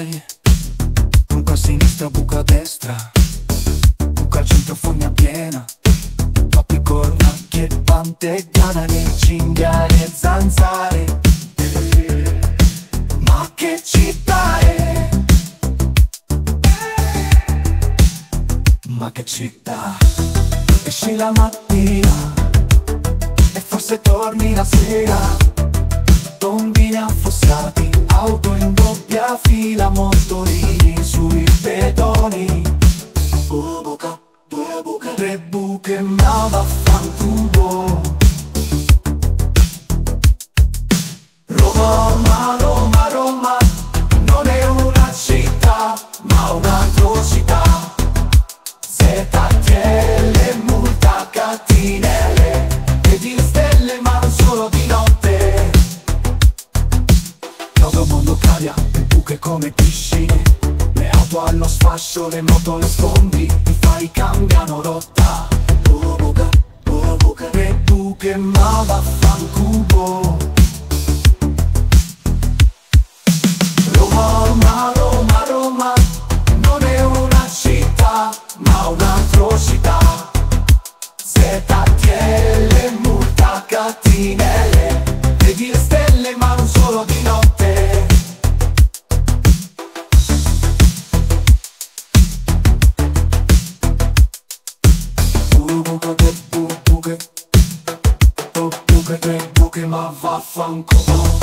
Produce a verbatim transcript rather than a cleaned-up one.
sbagli, buca a sinistra, buca a destra, buca al centro, fogna piena, troppi cornacchie, pante, granari, cinghiali e zanzare. Ma che città è? Ma che città? Esci la mattina e forse torni la sera, tombini affossati, auto in doppia fila, motorini sui pedoni. Due buche, due buche, tre buche, ma vaffanculo. Roma, Roma, Roma, non è una città, ma un'atrocità. Z T L, multa, catinelle, vedi le stelle ma non solo di notte. Todo mondo cambia, buche come piscine, le auto allo sfascio, le moto le sfondi, i fari cambiano rotta. Due buche, due buche, tre buche, ma vaffanculo. Roma, Roma, Roma, non è una città, ma un'atrocità. Z T L, multa, catinelle, vedi le stelle ma non solo di notte. Due buche, tre buche, due buche, tre buche, ma vaffanculo.